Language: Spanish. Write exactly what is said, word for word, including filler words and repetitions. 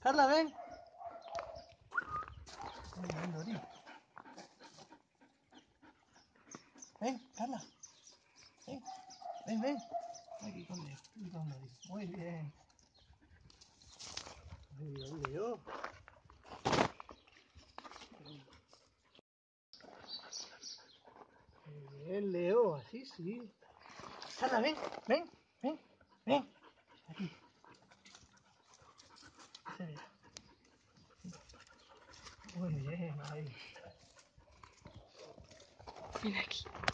Carla, ven. Ven, ven, Dori. Ven, Carla. Ven, ven, ven. Aquí con Leo, aquí con Dori. Muy bien. Muy bien, Leo. Muy bien, Leo. Así sí. Carla, ven, ven, ven, ven. Aquí. Muy bien, ahí. Ven aquí.